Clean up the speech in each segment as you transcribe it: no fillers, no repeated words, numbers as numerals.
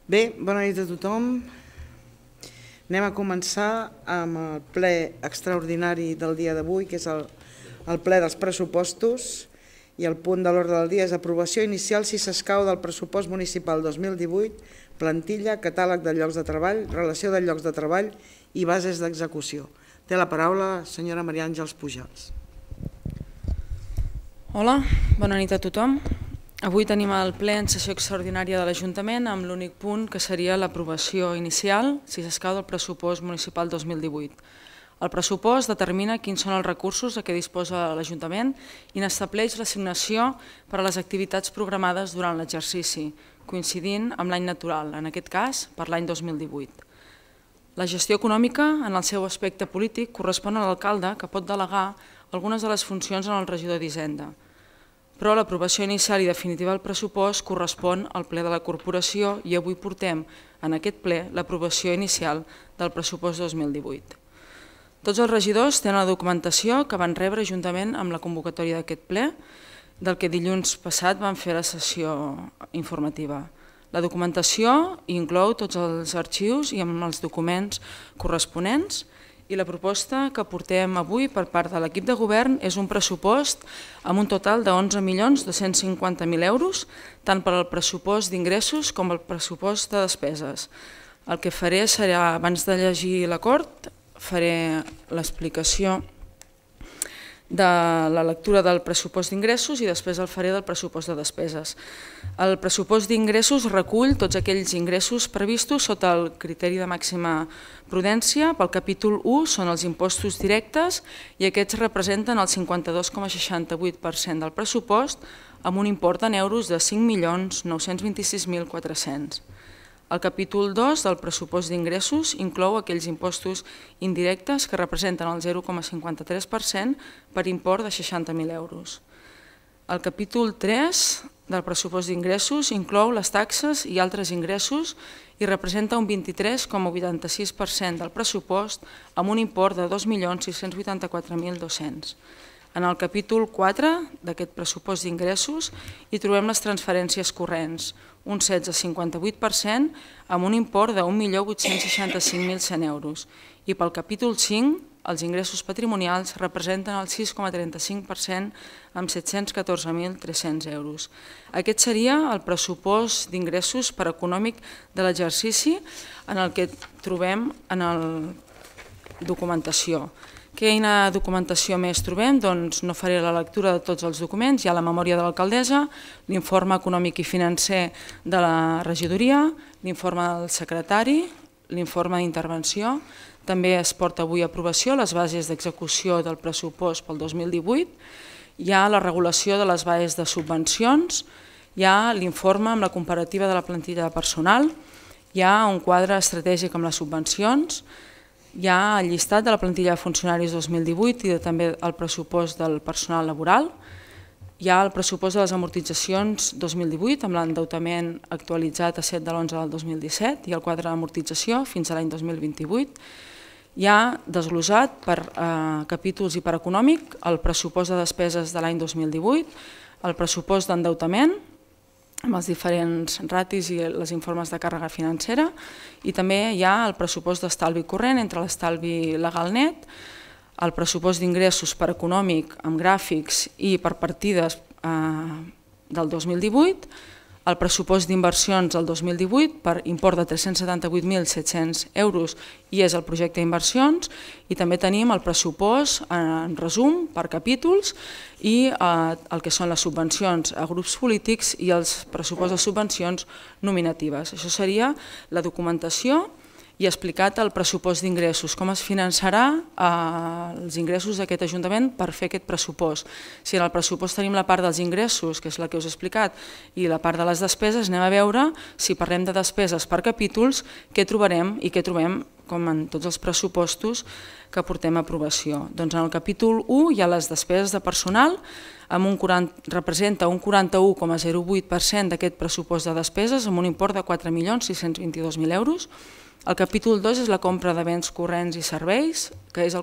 Bé, bona nit a tothom. Anem a començar amb el ple extraordinari del dia d'avui, que és el ple dels pressupostos, i el punt de l'ordre del dia és aprovació inicial, si s'escau, del pressupost municipal 2018, plantilla, catàleg de llocs de treball, relació de llocs de treball i bases d'execució. Té la paraula la senyora Maria Àngels Pujals. Hola, bona nit a tothom. Avui tenim el ple en sessió extraordinària de l'Ajuntament amb l'únic punt que seria l'aprovació inicial, si s'escau, del pressupost municipal 2018. El pressupost determina quins són els recursos a què disposa l'Ajuntament i n'estableix l'assignació per a les activitats programades durant l'exercici, coincidint amb l'any natural, en aquest cas per l'any 2018. La gestió econòmica, en el seu aspecte polític, correspon a l'alcalde, que pot delegar algunes de les funcions en el regidor d'Hisenda. Però l'aprovació inicial i definitiva del pressupost correspon al ple de la corporació i avui portem en aquest ple l'aprovació inicial del pressupost 2018. Tots els regidors tenen la documentació que van rebre juntament amb la convocatòria d'aquest ple, del que dilluns passat van fer la sessió informativa. La documentació inclou tots els arxius i amb els documents corresponents, i la proposta que portem avui per part de l'equip de govern és un pressupost amb un total de 11.250.000 euros, tant per al pressupost d'ingressos com el pressupost de despeses. El que faré serà, abans de llegir l'acord, faré l'explicació de la lectura del pressupost d'ingressos i després el faré del pressupost de despeses. El pressupost d'ingressos recull tots aquells ingressos previstos sota el criteri de màxima prudència. Pel capítol 1 són els impostos directes i aquests representen el 52,68% del pressupost amb un import en euros de 5.926.400. El capítol 2 del pressupost d'ingressos inclou aquells impostos indirectes que representen el 0,53% per import de 60.000 euros. El capítol 3 del pressupost d'ingressos inclou les taxes i altres ingressos i representa un 23,86% del pressupost amb un import de 2.684.200. En el capítol 4 d'aquest pressupost d'ingressos hi trobem les transferències corrents, un 16,58% amb un import de 1.865.100 euros. I pel capítol 5, els ingressos patrimonials representen el 6,35% amb 714.300 euros. Aquest seria el pressupost d'ingressos per econòmic de l'exercici en el que trobem en la documentació. Quina documentació més trobem? Doncs no faré la lectura de tots els documents, hi ha la memòria de l'alcaldessa, l'informe econòmic i financer de la regidoria, l'informe del secretari, l'informe d'intervenció, també es porta avui a aprovació les bases d'execució del pressupost pel 2018, hi ha la regulació de les bases de subvencions, hi ha l'informe amb la comparativa de la plantilla de personal, hi ha un quadre estratègic amb les subvencions, hi ha el llistat de la plantilla de funcionaris 2018 i també el pressupost del personal laboral. Hi ha el pressupost de les amortitzacions 2018 amb l'endeutament actualitzat a 7 de l'11 del 2017 i el quadre d'amortització fins a l'any 2028. Hi ha desglosat per capítols i per econòmic el pressupost de despeses de l'any 2018, el pressupost d'endeutament, amb els diferents ratis i els informes de càrrega financera, i també hi ha el pressupost d'estalvi corrent entre l'estalvi legal net, el pressupost d'ingressos per econòmic amb gràfics i per partides del 2018, el pressupost d'inversions del 2018 per import de 378.700 euros i és el projecte d'inversions, i també tenim el pressupost en resum per capítols i el que són les subvencions a grups polítics i els pressuposts de subvencions nominatives. Això seria la documentació i explicat el pressupost d'ingressos, com es finançarà els ingressos d'aquest Ajuntament per fer aquest pressupost. Si en el pressupost tenim la part dels ingressos, que és la que us he explicat, i la part de les despeses, anem a veure, si parlem de despeses per capítols, què trobarem i què trobem com en tots els pressupostos que portem a aprovació. Doncs en el capítol 1 hi ha les despeses de personal, representa un 41,08% d'aquest pressupost de despeses amb un import de 4.622.000 euros. El capítol 2 és la compra de béns corrents i serveis, que és el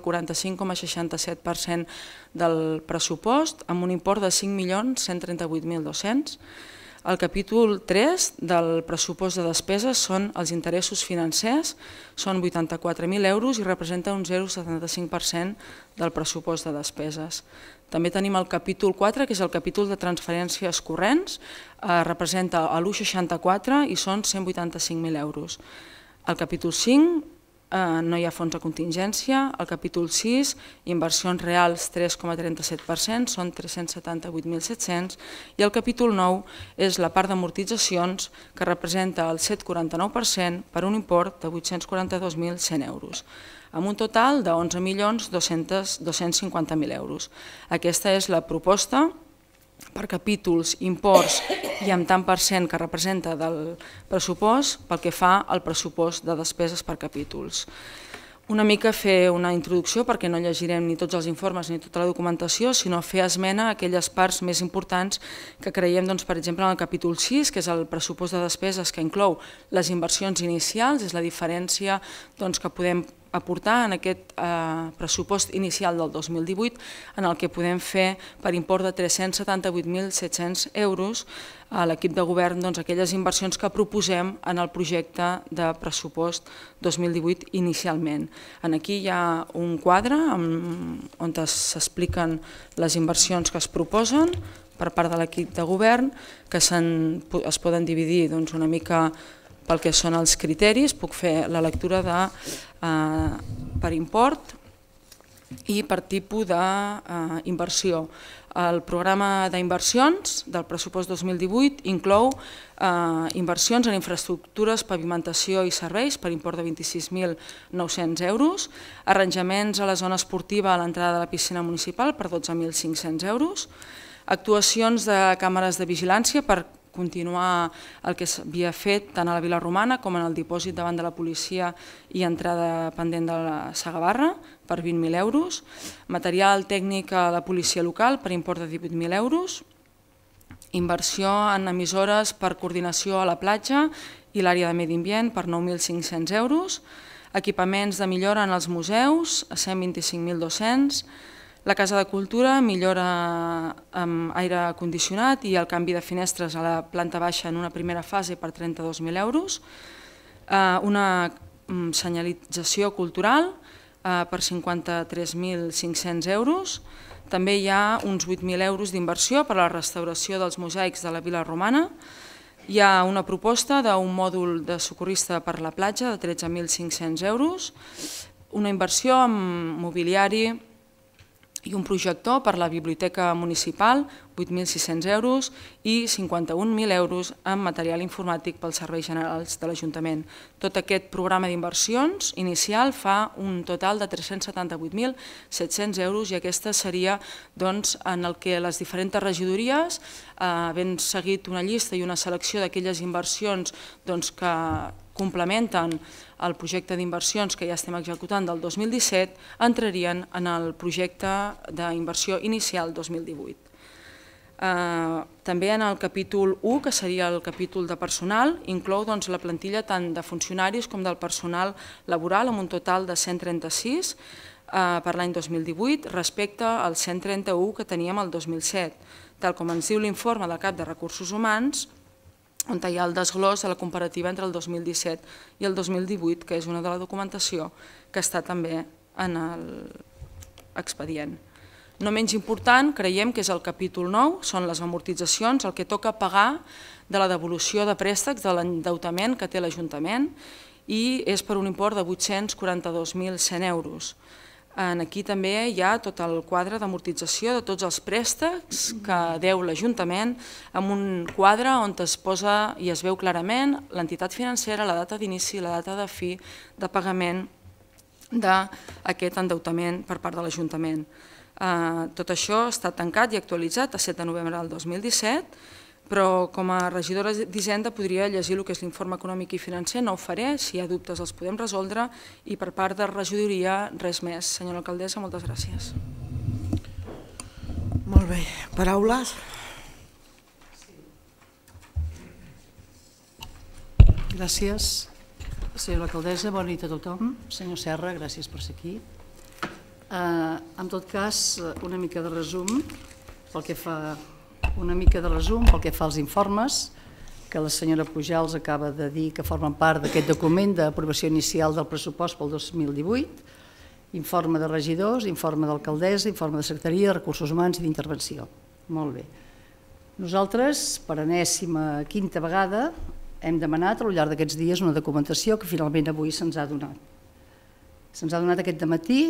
45,67% del pressupost, amb un import de 5.138.200. El capítol 3 del pressupost de despeses són els interessos financers, són 84.000 euros i representa un 0,75% del pressupost de despeses. També tenim el capítol 4, que és el capítol de transferències corrents, representa l'1,64 i són 185.000 euros. El capítol 5 no hi ha fons de contingència, el capítol 6, inversions reals 3,37%, són 378.700, i el capítol 9 és la part d'amortitzacions, que representa el 7,49% per un import de 842.100 euros, amb un total de 11.250.000 euros. Aquesta és la proposta per capítols, imports i amb tant per cent que representa del pressupost pel que fa al pressupost de despeses per capítols. Una mica fer una introducció perquè no llegirem ni tots els informes ni tota la documentació, sinó fer esmena a aquelles parts més importants que creiem, per exemple, en el capítol 6, que és el pressupost de despeses que inclou les inversions inicials, és la diferència que podem aportar en aquest pressupost inicial del 2018 en el que podem fer per import de 378.700 euros a l'equip de govern aquelles inversions que proposem en el projecte de pressupost 2018 inicialment. Aquí hi ha un quadre on s'expliquen les inversions que es proposen per part de l'equip de govern, que es poden dividir una mica pel que són els criteris. Puc fer la lectura per import i per tipus d'inversió. El programa d'inversions del pressupost 2018 inclou inversions en infraestructures, pavimentació i serveis per import de 26.900 euros, arranjaments a la zona esportiva a l'entrada de la piscina municipal per 12.500 euros, actuacions de càmeres de vigilància per continuar el que s'havia fet tant a la Vila Romana com en el dipòsit davant de la policia i entrada pendent de la Segabarra per 20.000 euros, material tècnic a la policia local per import de 18.000 euros, inversió en emissores per coordinació a la platja i l'àrea de medi ambient per 9.500 euros, equipaments de millora en els museus a 125.200, la Casa de Cultura, millora amb aire condicionat i el canvi de finestres a la planta baixa en una primera fase per 32.000 euros, una senyalització cultural per 53.500 euros, també hi ha uns 8.000 euros d'inversió per a la restauració dels mosaics de la Vila Romana, hi ha una proposta d'un mòdul de socorrista per la platja de 13.500 euros, una inversió en mobiliari i un projector per la biblioteca municipal, 8.600 euros, i 51.000 euros en material informàtic pels serveis generals de l'Ajuntament. Tot aquest programa d'inversions inicial fa un total de 378.700 euros i aquesta seria en el que les diferents regidories, havent seguit una llista i una selecció d'aquelles inversions que complementen el projecte d'inversions que ja estem executant del 2017, entrarien en el projecte d'inversió inicial 2018. També en el capítol 1, que seria el capítol de personal, inclou la plantilla tant de funcionaris com del personal laboral amb un total de 136 per l'any 2018 respecte als 131 que teníem el 2007, tal com ens diu l'informe del cap de Recursos Humans, on hi ha el desglòs de la comparativa entre el 2017 i el 2018, que és una de la documentació que està també en l'expedient. No menys important, creiem que és el capítol 9, són les amortitzacions, el que toca pagar de la devolució de préstecs de l'endeutament que té l'Ajuntament i és per un import de 842.100 euros. Aquí també hi ha tot el quadre d'amortització de tots els préstecs que deu l'Ajuntament amb un quadre on es posa i es veu clarament l'entitat financera, la data d'inici i la data de fi de pagament d'aquest endeutament per part de l'Ajuntament. Tot això està tancat i actualitzat a 7 de novembre del 2017, però com a regidora d'Hisenda podria llegir el que és l'informe econòmic i financer, no ho faré, si hi ha dubtes els podem resoldre i per part de regidoria res més. Senyora alcaldessa, moltes gràcies. Molt bé. Paraules? Gràcies, senyora alcaldessa, bona nit a tothom. Senyor Serra, gràcies per ser aquí. En tot cas, una mica de resum pel que fa una mica de resum pel que fa als informes, que la senyora Pujals acaba de dir que formen part d'aquest document d'aprovació inicial del pressupost pel 2018, informe de regidors, informe d'alcaldessa, informe de secretaria, de recursos humans i d'intervenció. Molt bé. Nosaltres, per enèsima quinta vegada, hem demanat al llarg d'aquests dies una documentació que finalment avui se'ns ha donat. Se'ns ha donat aquest dematí,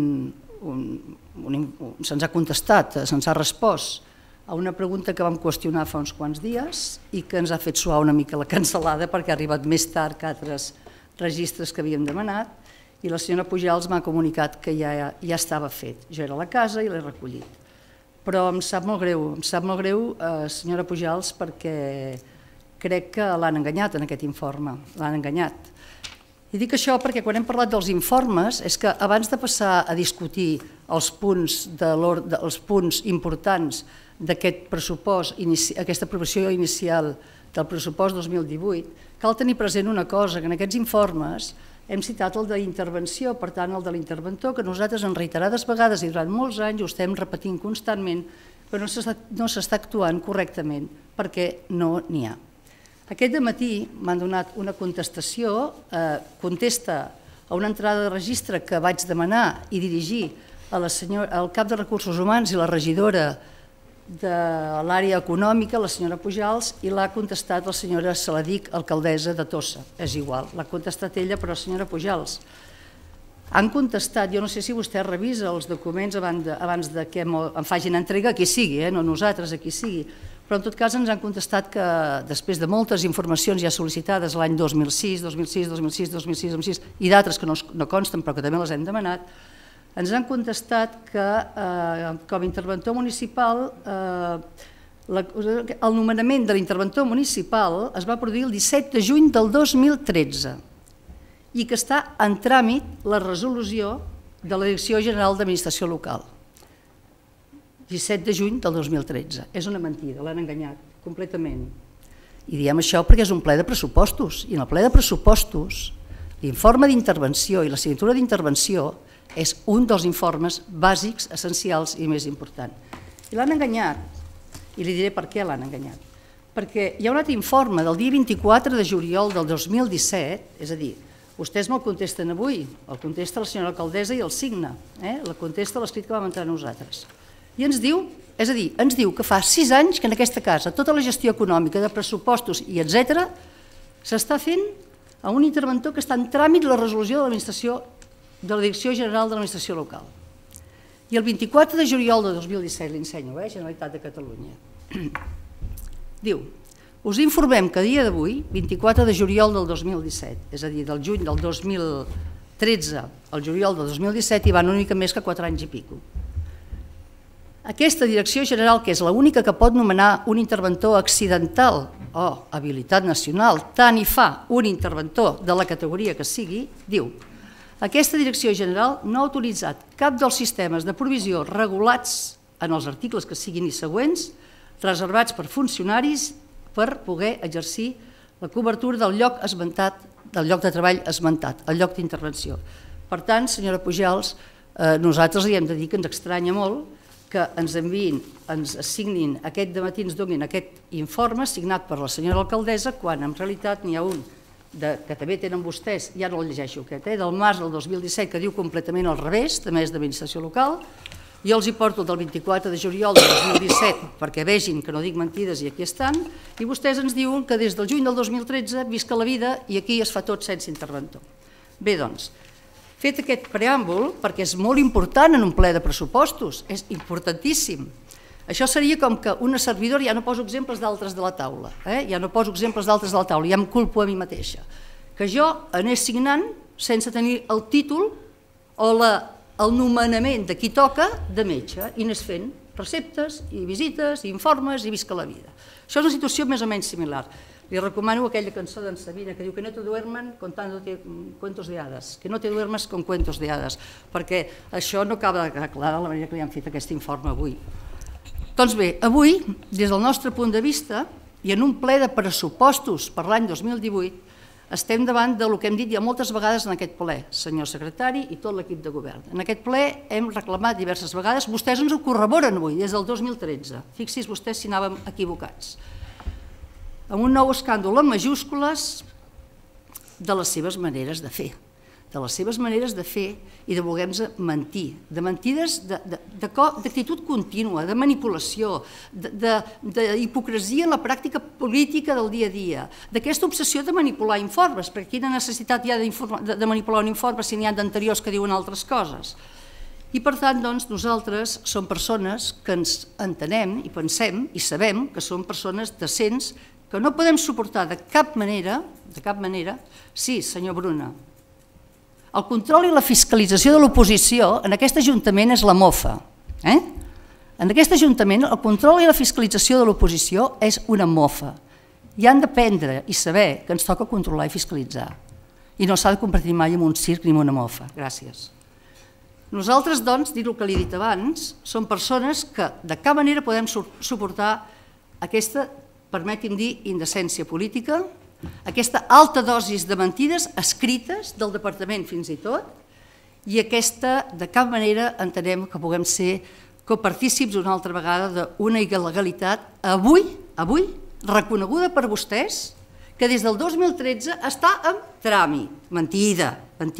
se'ns ha contestat, se'ns ha respost a una pregunta que vam qüestionar fa uns quants dies i que ens ha fet suar una mica la cancel·lada perquè ha arribat més tard que altres registres que havíem demanat i la senyora Pujals m'ha comunicat que ja estava fet. Jo era a la casa i l'he recollit. Però em sap molt greu, senyora Pujals, perquè crec que l'han enganyat en aquest informe, l'han enganyat. I dic això perquè quan hem parlat dels informes és que abans de passar a discutir els punts importants d'aquest pressupost, aquesta aprovació inicial del pressupost 2018, cal tenir present una cosa, que en aquests informes hem citat el d'intervenció, per tant el de l'interventor, que nosaltres en reiterades vegades i durant molts anys ho estem repetint constantment, però no s'està actuant correctament perquè no n'hi ha. Aquest dematí m'han donat una contestació, contesta a una entrada de registre que vaig demanar i dirigir al cap de Recursos Humans i la regidora de l'àrea econòmica, la senyora Pujals, i l'ha contestat la senyora Saladic, alcaldessa de Tossa. És igual, l'ha contestat ella, però senyora Pujals. Han contestat, jo no sé si vostè revisa els documents abans que em facin entrega, a qui sigui, no nosaltres, a qui sigui, però en tot cas ens han contestat que després de moltes informacions ja sol·licitades l'any 2006, 2006, 2006, 2006, 2006 i d'altres que no consten però que també les hem demanat, ens han contestat que com a interventor municipal el nomenament de l'interventor municipal es va produir el 17 de juny del 2013 i que està en tràmit la resolució de la Direcció General d'Administració Local. 17 de juny del 2013. És una mentida, l'han enganyat completament. I diem això perquè és un ple de pressupostos, i en el ple de pressupostos l'informe d'intervenció i la signatura d'intervenció és un dels informes bàsics, essencials i més important. I l'han enganyat, i li diré per què l'han enganyat. Perquè hi ha un altre informe del dia 24 de juliol del 2017, és a dir, vostès me'l contesten avui, el contesta la senyora alcaldessa i el signa, la contesta l'escrit que vam entrar nosaltres. I ens diu, és a dir, ens diu que fa 6 anys que en aquesta casa tota la gestió econòmica de pressupostos i etc. s'està fent a un interventor que està en tràmit la resolució de l'administració de la Direcció General de l'Administració Local. I el 24 de juliol de 2017, l'ensenyo, Generalitat de Catalunya, diu, us informem que a dia d'avui, 24 de juliol del 2017, és a dir, del juny del 2013 al juliol del 2017, hi van una mica més que 4 anys i pico. Aquesta Direcció General, que és l'única que pot nomenar un interventor accidental o habilitat nacional, tant hi fa un interventor de la categoria que sigui, diu: aquesta Direcció General no ha autoritzat cap dels sistemes de provisió regulats en els articles que siguin i següents, reservats per funcionaris per poder exercir la cobertura del lloc esmentat, del lloc de treball esmentat, el lloc d'intervenció. Per tant, senyora Pujals, nosaltres li hem de dir que ens estranya molt que ens enviïn, ens assignin aquest dematí, ens donin aquest informe signat per la senyora alcaldessa, quan en realitat n'hi ha un que també tenen vostès, ja no el llegeixo aquest, del març del 2017, que diu completament al revés, també és d'administració local. Jo els hi porto el del 24 de juliol del 2017 perquè vegin que no dic mentides i aquí estan, i vostès ens diuen que des del juny del 2013 visca la vida i aquí es fa tot sense interventor. Bé, doncs, fet aquest preàmbul, perquè és molt important en un ple de pressupostos, és importantíssim. Això seria com que una servidora, ja no poso exemples d'altres de la taula, ja no poso exemples d'altres de la taula, ja em culpo a mi mateixa, que jo anés signant sense tenir el títol o el nomenament de qui toca de metge i anés fent receptes i visites i informes i visca la vida. Això és una situació més o menys similar. Li recomano aquella cançó d'en Sabina que diu que no te duermen contándote cuentos de hadas, que no te duermes con cuentos de hadas, perquè això no acaba de quedar clar de la manera que li han fet aquest informe avui. Doncs bé, avui, des del nostre punt de vista, i en un ple de pressupostos per l'any 2018, estem davant del que hem dit ja moltes vegades en aquest ple, senyor secretari i tot l'equip de govern. En aquest ple hem reclamat diverses vegades, vostès ens ho corroboren avui, des del 2013. Fixi's vostès si anàvem equivocats. Amb un nou escàndol en majúscules de les seves maneres de fer. De les seves maneres de fer i de voler-nos mentir, de mentides d'actitud contínua, de manipulació, d'hipocresia en la pràctica política del dia a dia, d'aquesta obsessió de manipular informes, perquè quina necessitat hi ha de manipular un informe si n'hi ha d'anteriors que diuen altres coses. I per tant, doncs, nosaltres som persones que ens entenem i pensem i sabem que som persones decents que no podem suportar de cap manera, sí, senyor Bruna, el control i la fiscalització de l'oposició en aquest Ajuntament és la mofa. En aquest Ajuntament el control i la fiscalització de l'oposició és una mofa. I han d'aprendre i saber que ens toca controlar i fiscalitzar. I no s'ha de convertir mai en un circ ni en una mofa. Gràcies. Nosaltres, doncs, dit el que li he dit abans, som persones que de cap manera podem suportar aquesta, permeti'm dir, indecència política, aquesta alta dosis de mentides escrites del departament fins i tot, i aquesta, de cap manera, entenem que puguem ser copartícips una altra vegada d'una il·legalitat avui reconeguda per vostès, que des del 2013 està en tràmit. Mentida.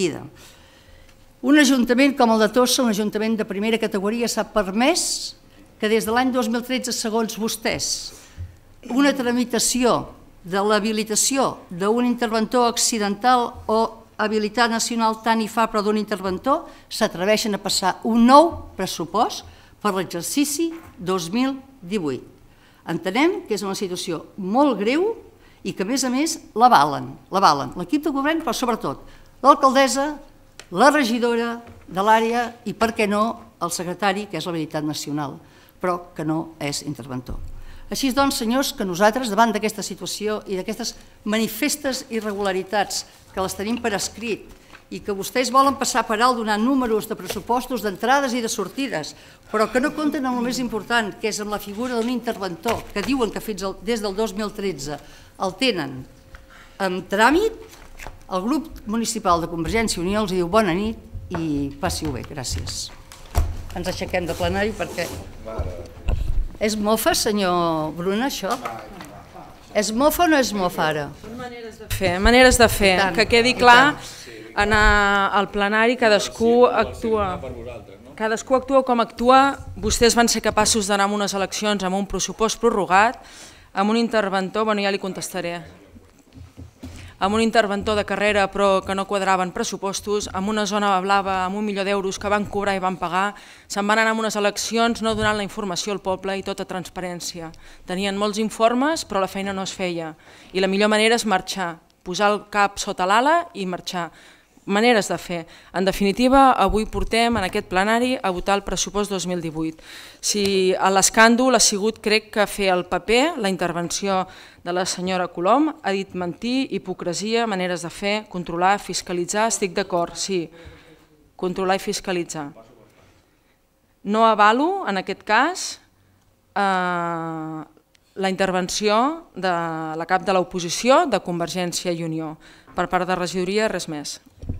Un ajuntament com el de Tossa, un ajuntament de primera categoria, s'ha permès que des de l'any 2013, segons vostès, una tramitació de l'habilitació d'un interventor accidental o habilitat nacional tant hi fa però d'un interventor, s'atreveixen a passar un nou pressupost per l'exercici 2018. Entenem que és una situació molt greu i que, a més, l'avalen. L'equip de govern, però sobretot l'alcaldessa, la regidora de l'àrea i, per què no, el secretari, que és l'habilitat nacional, però que no és interventor. Així doncs, senyors, que nosaltres, davant d'aquesta situació i d'aquestes manifestes irregularitats que les tenim per escrit i que vostès volen passar per alt donant números de pressupostos d'entrades i de sortides, però que no compten amb el més important, que és amb la figura d'un interventor, que diuen que des del 2013 el tenen en tràmit, el grup municipal de Convergència i Unió els diu bona nit i passi-ho bé. Gràcies. Ens aixequem de plenari perquè... És mofa, senyor Bruna, això? És mofa o no és mofa, ara? Són maneres de fer. Que quedi clar, al plenari cadascú actua com actua. Vostès van ser capaços d'anar a unes eleccions amb un pressupost prorrogat, amb un interventor, bueno, ja li contestaré, amb un interventor de carrera però que no quadraven pressupostos, amb una zona blava amb 1 milió d'euros que van cobrar i van pagar, se'n van anar a unes eleccions no donant la informació al poble i tota transparència. Tenien molts informes però la feina no es feia i la millor manera és marxar, posar el cap sota l'ala i marxar. Maneres de fer. En definitiva, avui portem en aquest plenari a votar el pressupost 2018. Si l'escàndol ha sigut, crec que fer el paper, la intervenció de la senyora Colom, ha dit mentir, hipocresia, maneres de fer, controlar, fiscalitzar, estic d'acord, sí, controlar i fiscalitzar. No avalo, en aquest cas, la intervenció de la cap de l'oposició de Convergència i Unió. Per part de regidoria, res més.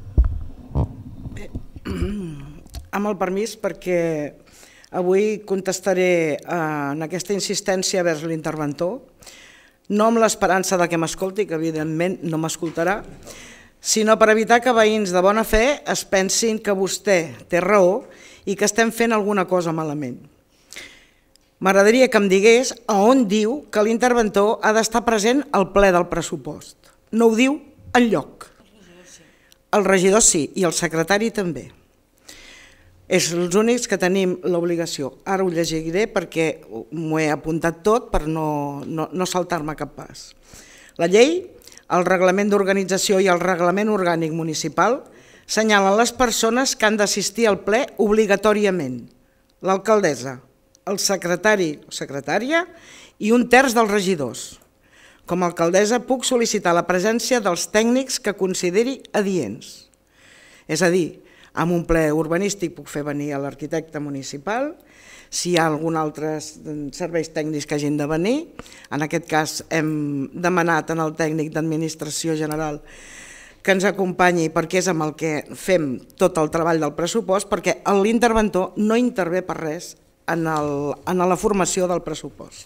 Amb el permís, perquè avui contestaré en aquesta insistència vers l'interventor, no amb l'esperança que m'escolti, que evidentment no m'escoltarà, sinó per evitar que veïns de bona fe es pensin que vostè té raó i que estem fent alguna cosa malament. M'agradaria que em digués a on diu que l'interventor ha d'estar present al ple del pressupost. No ho diu enlloc. El regidor sí, i el secretari també. És els únics que tenim l'obligació. Ara ho llegiré perquè m'ho he apuntat tot per no saltar-me cap pas. La llei, el reglament d'organització i el reglament orgànic municipal senyalen les persones que han d'assistir al ple obligatòriament. L'alcaldessa, el secretari o secretària i 1/3 dels regidors. Com a alcaldessa puc sol·licitar la presència dels tècnics que consideri adients. És a dir, en un ple urbanístic puc fer venir a l'arquitecte municipal. Si hi ha algun altre serveis tècnics que hagin de venir, en aquest cas hem demanat al tècnic d'Administració General que ens acompanyi perquè és amb el que fem tot el treball del pressupost, perquè l'interventor no intervé per res en la formació del pressupost.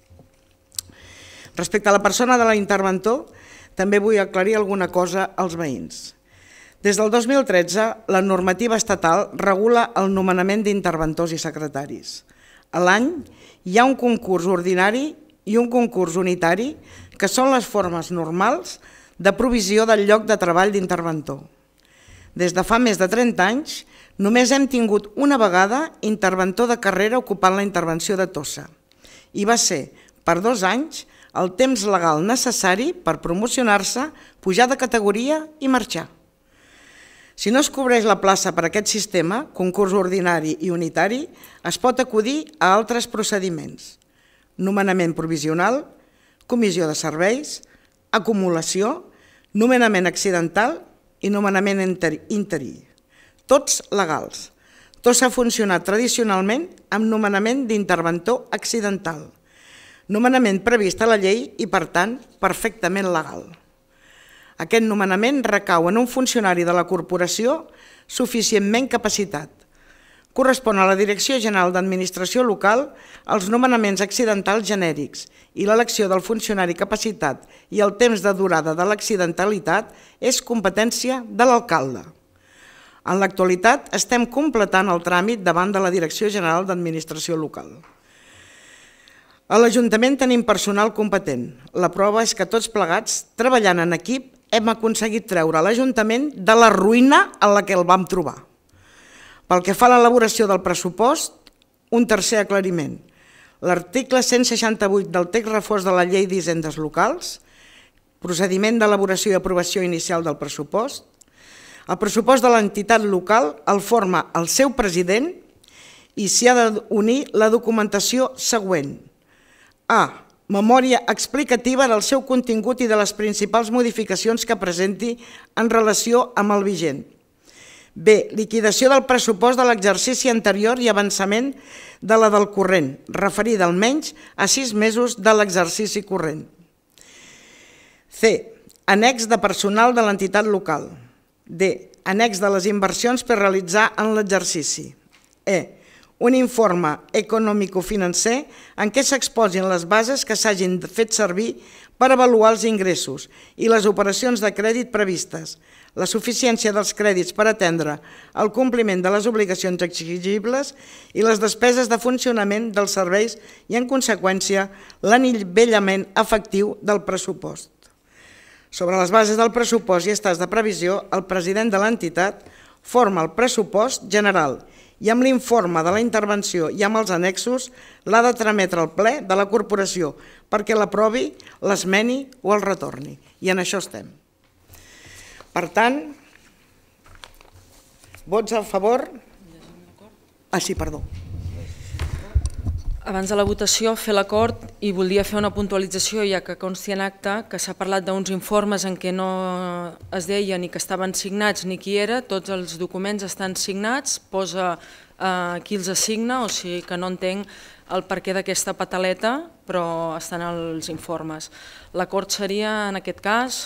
Respecte a la persona de l'interventor, també vull aclarir alguna cosa als veïns. Des del 2013, la normativa estatal regula el nomenament d'interventors i secretaris. A l'any hi ha un concurs ordinari i un concurs unitari, que són les formes normals de provisió del lloc de treball d'interventor. Des de fa més de 30 anys, només hem tingut una vegada interventor de carrera ocupant la intervenció de Tossa, i va ser, per 2 anys, el temps legal necessari per promocionar-se, pujar de categoria i marxar. Si no es cobreix la plaça per aquest sistema, concurs ordinari i unitari, es pot acudir a altres procediments: nomenament provisional, comissió de serveis, acumulació, nomenament accidental i nomenament interí. Tots legals. Tots ha funcionat tradicionalment amb nomenament d'interventor accidental. Nomenament previst a la llei i, per tant, perfectament legal. Aquest nomenament recau en un funcionari de la corporació suficientment capacitat. Correspon a la Direcció General d'Administració Local els nomenaments accidentals genèrics i l'elecció del funcionari capacitat i el temps de durada de l'accidentalitat és competència de l'alcalde. En l'actualitat estem completant el tràmit davant de la Direcció General d'Administració Local. A l'Ajuntament tenim personal competent. La prova és que tots plegats, treballant en equip, hem aconseguit treure l'Ajuntament de la ruïna en la que el vam trobar. Pel que fa a l'elaboració del pressupost, un tercer aclariment. L'article 168 del text refós de la Llei d'Hisendes Locals, procediment d'elaboració i aprovació inicial del pressupost. El pressupost de l'entitat local el forma el seu president i s'hi ha d'unir la documentació següent. A. Memòria explicativa del seu contingut i de les principals modificacions que presenti en relació amb el vigent. B. Liquidació del pressupost de l'exercici anterior i avançament de la del corrent, referida almenys a 6 mesos de l'exercici corrent. C. Annex de personal de l'entitat local. D. Annex de les inversions per realitzar en l'exercici. E. Un informe econòmico-financer en què s'exposin les bases que s'hagin fet servir per avaluar els ingressos i les operacions de crèdit previstes, la suficiència dels crèdits per atendre el compliment de les obligacions exigibles i les despeses de funcionament dels serveis i, en conseqüència, l'anivellament efectiu del pressupost. Sobre les bases del pressupost i estats de previsió, el president de l'entitat forma el pressupost general i amb l'informe de la intervenció i amb els annexos l'ha de trametre al ple de la corporació perquè l'aprovi, l'esmeni o el retorni. I en això estem. Per tant, vots a favor? Sí, perdó. Abans de la votació, fer l'acord i voldria fer una puntualització, ja que consti en acte que s'ha parlat d'uns informes en què no es deia ni que estaven signats ni qui era, tots els documents estan signats, posa qui els assigna, o sigui que no entenc el perquè d'aquesta pataleta, però estan als informes. L'acord seria, en aquest cas,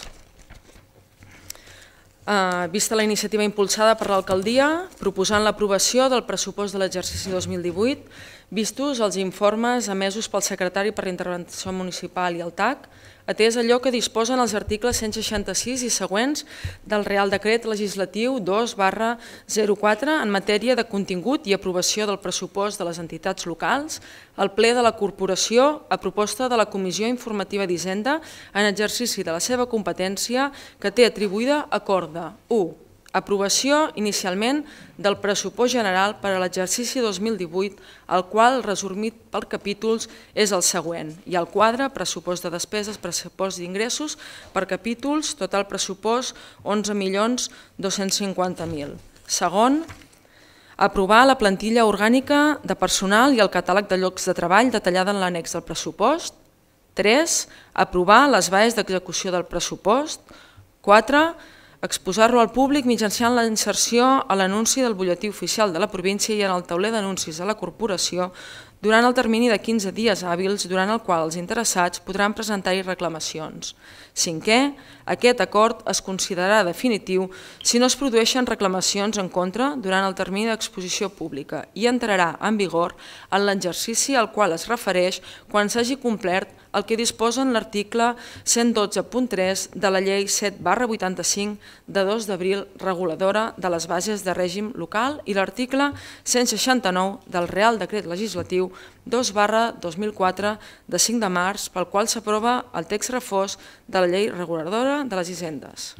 vista la iniciativa impulsada per l'alcaldia, proposant l'aprovació del pressupost de l'exercici 2018, vistos els informes emesos pel secretari per l'Intervenció Municipal i el TAC, atès allò que disposen els articles 166 i següents del Real Decret Legislatiu 2/04 en matèria de contingut i aprovació del pressupost de les entitats locals, el ple de la corporació a proposta de la Comissió Informativa d'Hisenda en exercici de la seva competència que té atribuïda acord de 1. Aprovació inicialment del pressupost general per a l'exercici 2018, el qual, resumit per capítols, és el següent. Hi ha el quadre, pressupost de despeses, pressupost d'ingressos, per capítols, total pressupost 11.250.000. Segon, aprovar la plantilla orgànica de personal i el catàleg de llocs de treball detallada en l'annex del pressupost. 3. Aprovar les bases d'execució del pressupost. 4. exposar-lo al públic mitjançant la inserció a l'anunci del butlletí oficial de la província i en el tauler d'anuncis de la corporació durant el termini de 15 dies hàbils durant el qual els interessats podran presentar-hi reclamacions. Cinquè, aquest acord es considerarà definitiu si no es produeixen reclamacions en contra durant el termini d'exposició pública i entrarà en vigor en l'exercici al qual es refereix quan s'hagi complert el que disposa en l'article 112.3 de la Llei 7/85 de 2 d'abril reguladora de les bases de règim local i l'article 169 del Real Decret Legislatiu 2/2004 de 5 de març pel qual s'aprova el text refós de la Llei Reguladora de les Hisendes.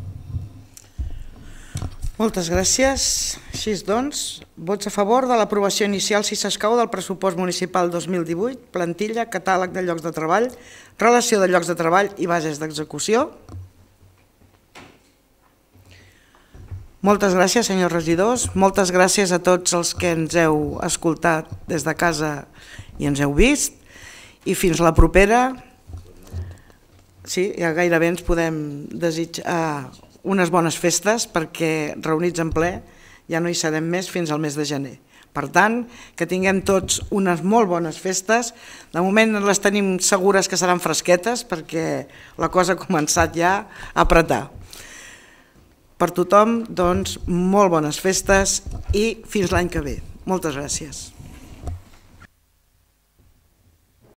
Moltes gràcies. Així doncs, vots a favor de l'aprovació inicial, si s'escau, del pressupost municipal 2018, plantilla, catàleg de llocs de treball, relació de llocs de treball i bases d'execució. Moltes gràcies, senyors regidors. Moltes gràcies a tots els que ens heu escoltat des de casa i ens heu vist. I fins la propera. Sí, ja gairebé ens podem desitjar unes bones festes perquè reunits en ple ja no hi serem més fins al mes de gener. Per tant, que tinguem tots unes molt bones festes. De moment les tenim segures que seran fresquetes perquè la cosa ha començat ja a apretar. Per tothom, doncs, molt bones festes i fins l'any que ve. Moltes gràcies.